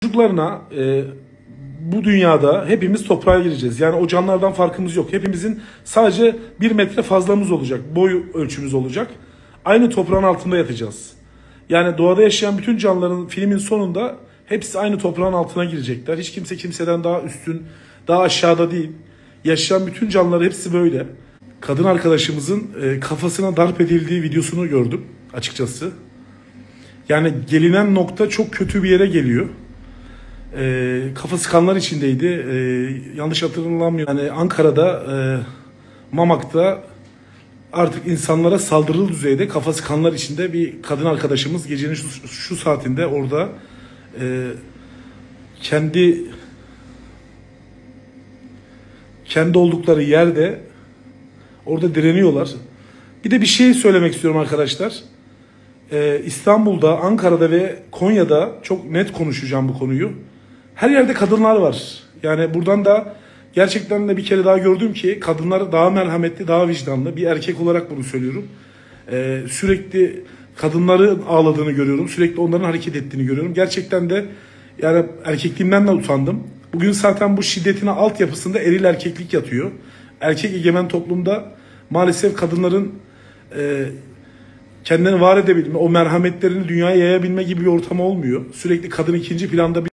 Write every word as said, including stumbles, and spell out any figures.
Çocuklarına e, bu dünyada hepimiz toprağa gireceğiz. Yani o canlılardan farkımız yok. Hepimizin sadece bir metre fazlamız olacak. Boy ölçümüz olacak. Aynı toprağın altında yatacağız. Yani doğada yaşayan bütün canlıların filmin sonunda hepsi aynı toprağın altına girecekler. Hiç kimse kimseden daha üstün, daha aşağıda değil. Yaşayan bütün canlılar hepsi böyle. Kadın arkadaşımızın e, kafasına darp edildiği videosunu gördüm açıkçası. Yani gelinen nokta çok kötü bir yere geliyor. E, kafası kanlar içindeydi. E, yanlış hatırlamıyorum. Yani Ankara'da, e, Mamak'ta artık insanlara saldırılı düzeyde kafası kanlar içinde bir kadın arkadaşımız gecenin şu, şu saatinde orada e, kendi kendi oldukları yerde orada direniyorlar. Bir de bir şey söylemek istiyorum arkadaşlar. Ee, İstanbul'da, Ankara'da ve Konya'da çok net konuşacağım bu konuyu. Her yerde kadınlar var. Yani buradan da gerçekten de bir kere daha gördüm ki kadınlar daha merhametli, daha vicdanlı. Bir erkek olarak bunu söylüyorum. Ee, sürekli kadınları ağladığını görüyorum. Sürekli onların hareket ettiğini görüyorum. Gerçekten de yani erkekliğimden de utandım. Bugün zaten bu şiddetin altyapısında eril erkeklik yatıyor. Erkek egemen toplumda maalesef kadınların e, kendini var edebilme, o merhametlerini dünyaya yayabilme gibi bir ortam olmuyor. Sürekli kadın ikinci planda bir